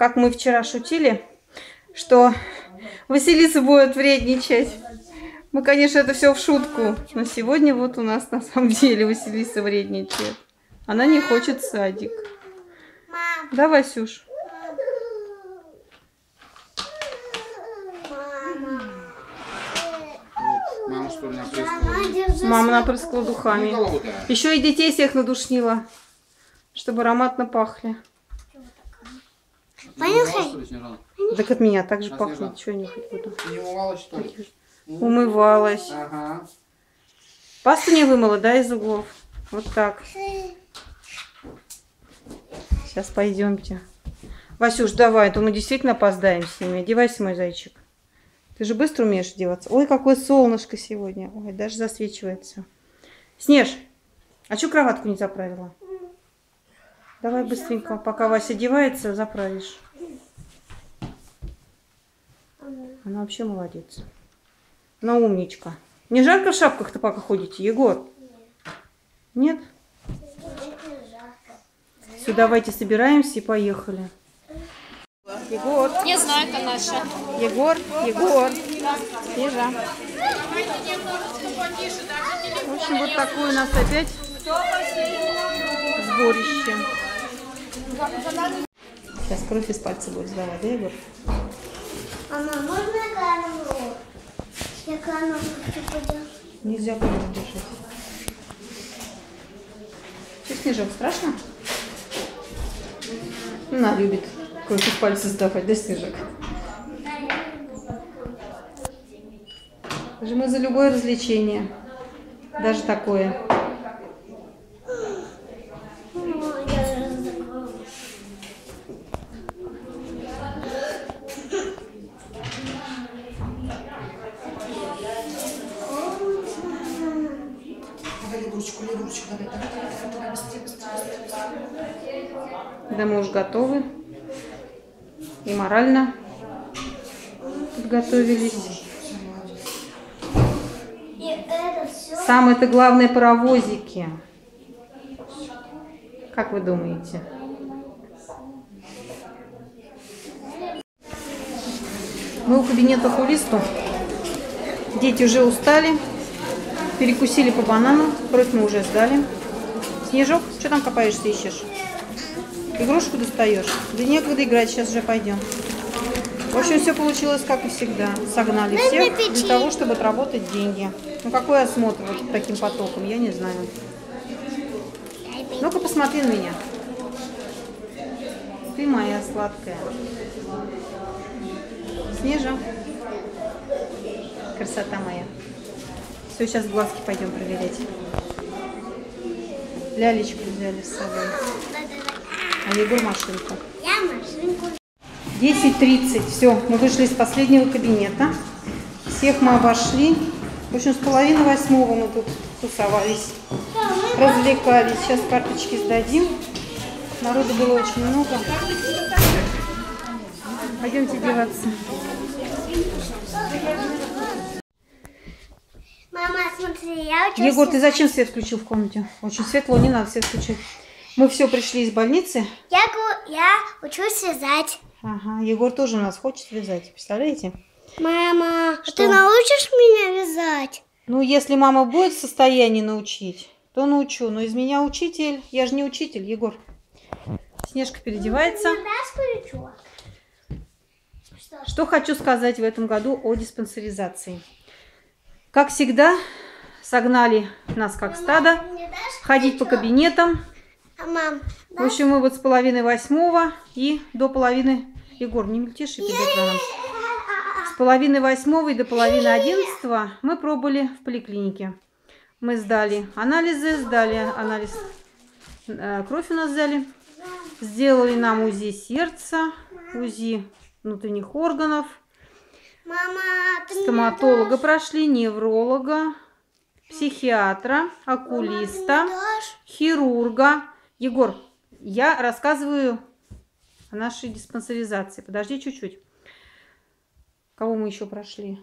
как мы вчера шутили, что Василиса будет вредничать. Мы, конечно, это все в шутку, но сегодня вот у нас на самом деле Василиса вредничает. Она не хочет садик. Да, Васюш? Мама напрыскала духами. Еще и детей всех надушнила, чтобы ароматно пахли. Понюхай. Так от меня так же пахнет. Чего я нюхать буду? Не умывалась, что ли? Умывалась. Ага. Пасту не вымыла, да, из углов? Вот так. Сейчас пойдемте. Васюш, давай, а то мы действительно опоздаем с ними. Одевайся, мой зайчик. Ты же быстро умеешь одеваться. Ой, какое солнышко сегодня. Ой, даже засвечивается. Снеж, а что кроватку не заправила? Давай быстренько, пока Вася одевается, заправишь. Она вообще молодец. Она умничка. Не жарко в шапках-то пока ходите, Егор? Нет? Все, давайте собираемся и поехали. Егор. Не знаю, это наша. Егор, Егор. Снежа. В общем, вот такое у нас опять сборище. Сейчас кровь из пальца будет сдавать, да, Егор? Мама, можно камеру? Я камеру хочу подержать. Нельзя камеру держать. Что, Снежок, страшно? Она любит кровь из пальца сдавать, да, Снежок? Даже мы за любое развлечение. Даже такое. Да, мы уже готовы. И морально подготовились. Самое-то главное паровозики. Как вы думаете? Мы у кабинета окулисту. Дети уже устали. Перекусили по банану. Кровь мы уже сдали. Снежок, что там копаешься, ищешь? Игрушку достаешь? Да некогда играть, сейчас уже пойдем. В общем, все получилось, как и всегда. Согнали всех для того, чтобы отработать деньги. Ну, какой осмотр вот таким потоком, я не знаю. Ну-ка, посмотри на меня. Ты моя сладкая. Снежа. Красота моя. Все, сейчас глазки пойдем проверять. Лялечку взяли с собой. А Егор машинку. Я машинку. 10:30. Все, мы вышли из последнего кабинета. Всех мы обошли. В общем, с 7:30 мы тут тусовались, развлекались. Сейчас карточки сдадим. Народу было очень много. Пойдемте одеваться. Мама, смотри, я учусь. Егор, ты зачем свет включил в комнате? Очень светло, не надо свет включать. Мы все пришли из больницы. Я учусь вязать. Ага, Егор тоже у нас хочет вязать, представляете? Мама, Что? ты научишь меня вязать? Ну, если мама будет в состоянии научить, то научу. Но из меня учитель, я же не учитель, Егор. Снежка переодевается. Мне дашь крючок? Что хочу сказать в этом году о диспансеризации. Как всегда, согнали нас как стадо, Мне дашь ходить по кабинетам. Мам, В общем, мы вот с 7:30 и до половины... Егор, не мельтеши перед экраном. С 7:30 и до 10:30 мы пробыли в поликлинике. Мы сдали анализы, кровь у нас взяли. Сделали нам УЗИ сердца, УЗИ внутренних органов. мама, ты Стоматолога прошли, невролога, психиатра, окулиста, хирурга. Егор, я рассказываю о нашей диспансеризации. Подожди чуть-чуть. Кого мы еще прошли?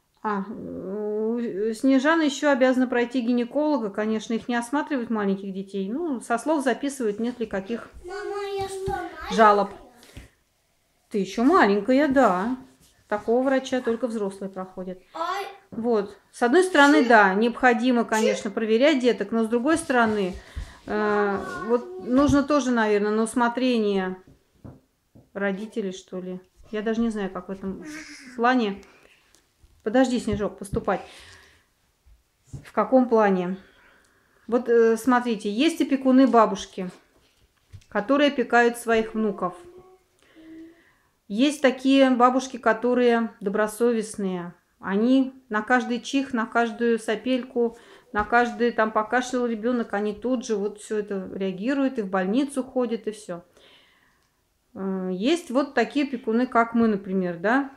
Снежана еще обязана пройти гинеколога. Конечно, их не осматривают, маленьких детей. Ну, со слов записывают, нет ли каких жалоб. Ты еще маленькая, да. Такого врача только взрослые проходят. Вот. С одной стороны, да, необходимо, конечно, проверять деток, но с другой стороны, вот нужно тоже, наверное, на усмотрение родителей, что ли. Я даже не знаю, как в этом плане. Подожди, Снежок, поступать. В каком плане? Вот смотрите, есть опекуны бабушки, которые опекают своих внуков. Есть такие бабушки, которые добросовестные. Они на каждый чих, на каждую сопельку, на каждый там покашлял ребенок, они тут же вот все это реагируют, и в больницу ходят, и все. Есть вот такие опекуны, как мы, например, да.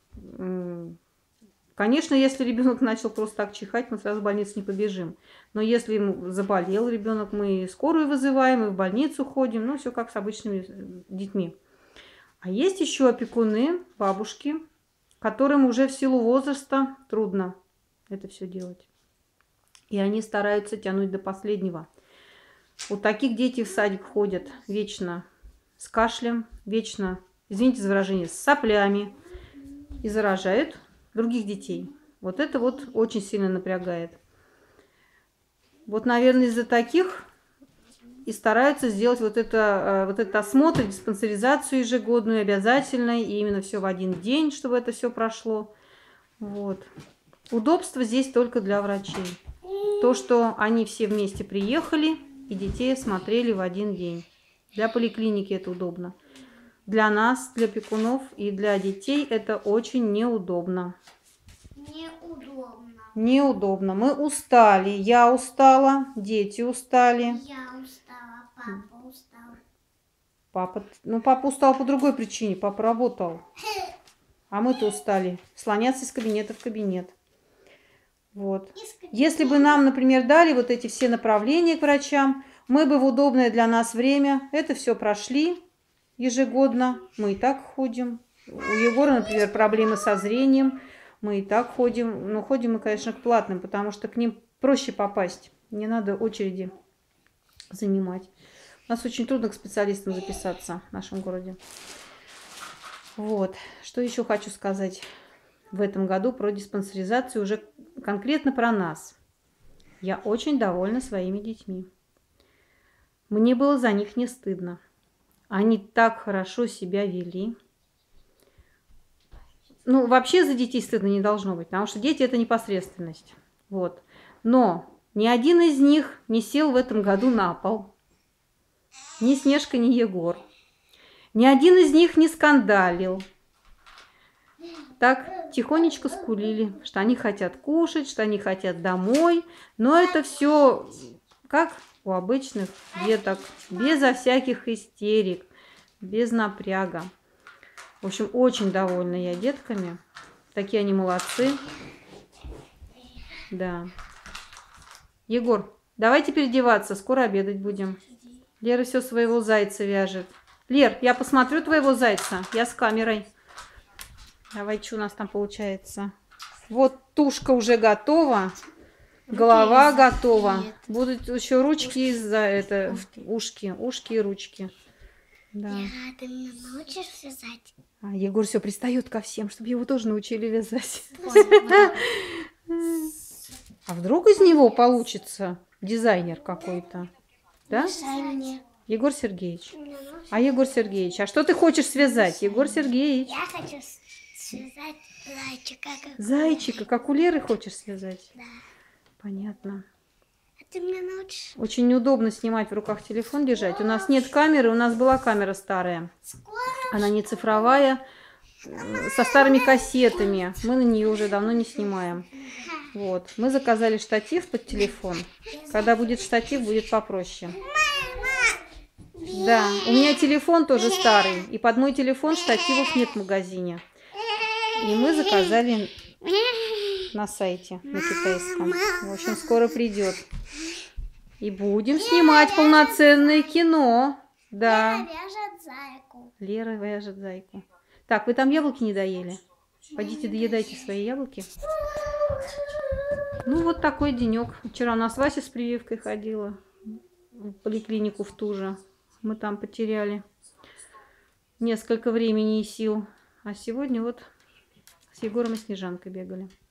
Конечно, если ребенок начал просто так чихать, мы сразу в больницу не побежим. Но если ему заболел ребенок, мы скорую вызываем, и в больницу ходим, ну, все как с обычными детьми. А есть еще опекуны, бабушки, которым уже в силу возраста трудно это все делать. И они стараются тянуть до последнего. Вот таких дети в садик ходят вечно с кашлем, вечно, извините за выражение, с соплями и заражают других детей. Вот это вот очень сильно напрягает. Вот, наверное, из-за таких и стараются сделать вот этот осмотр, диспансеризацию ежегодную, обязательной, и именно все в один день, чтобы это все прошло. Вот. Удобство здесь только для врачей. То, что они все вместе приехали и детей осмотрели в один день. Для поликлиники это удобно. Для нас, для опекунов и для детей это очень неудобно. Неудобно. Неудобно. Мы устали. Я устала, дети устали. Я устала, папа устал. Папа устал по другой причине. Папа работал. А мы-то устали. Слоняться из кабинета в кабинет. Вот. Если бы нам, например, дали вот эти все направления к врачам, мы бы в удобное для нас время это все прошли ежегодно. Мы и так ходим. У Егора, например, проблемы со зрением. Мы и так ходим. Но ходим мы, конечно, к платным, потому что к ним проще попасть. Не надо очереди занимать. У нас очень трудно к специалистам записаться в нашем городе. Вот. Что еще хочу сказать в этом году про диспансеризацию, уже конкретно про нас. Я очень довольна своими детьми. Мне было за них не стыдно. Они так хорошо себя вели. Ну, вообще за детей стыдно не должно быть, потому что дети – это непосредственность. Вот. Но ни один из них не сел в этом году на пол. Ни Снежка, ни Егор. Ни один из них не скандалил. Так тихонечко скулили, что они хотят кушать, что они хотят домой. Но это все как у обычных деток, безо всяких истерик, без напряга. В общем, очень довольна я детками. Такие они молодцы. Да. Егор, давайте переодеваться, скоро обедать будем. Лера все своего зайца вяжет. Лер, я посмотрю твоего зайца. Я с камерой. Давай, что у нас там получается? Вот тушка уже готова. Голова готова. Будут еще ручки за это. Ушки и ручки. Да. Ты меня научишь вязать? А Егор все пристает ко всем, чтобы его тоже научили вязать. А вдруг из него получится дизайнер какой-то? Да? Егор Сергеевич. А Егор Сергеевич, а что ты хочешь связать, Егор Сергеевич? Я хочу связать зайчика. Зайчика, как у Леры хочешь связать? Да. Понятно. А ты меня научишь? Очень неудобно снимать в руках телефон, держать. У нас нет камеры, у нас была камера старая. Она не цифровая, со старыми кассетами. Мы на нее уже давно не снимаем. Вот. Мы заказали штатив под телефон. Когда будет штатив, будет попроще. Да, у меня телефон тоже старый. И под мой телефон штативов нет в магазине. И мы заказали на сайте, на китайском. В общем, скоро придет. И будем снимать полноценное кино. Да. Лера вяжет зайку. Лера вяжет зайку. Так, вы там яблоки не доели? Пойдите доедайте свои яблоки. Ну, вот такой денек. Вчера у нас Вася с прививкой ходила в поликлинику в ту же. Мы там потеряли. несколько времени и сил. А сегодня вот с Егором и Снежанкой бегали.